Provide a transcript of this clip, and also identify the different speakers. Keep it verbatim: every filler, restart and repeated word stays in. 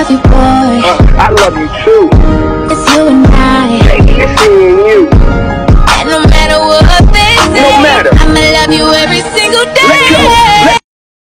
Speaker 1: love you, boy.
Speaker 2: Uh, I love you too.
Speaker 1: It's you and I.
Speaker 2: Baby, it's me and you.
Speaker 1: And no matter what they say,
Speaker 2: No matter.
Speaker 1: I'ma love you every single day.
Speaker 2: Let go.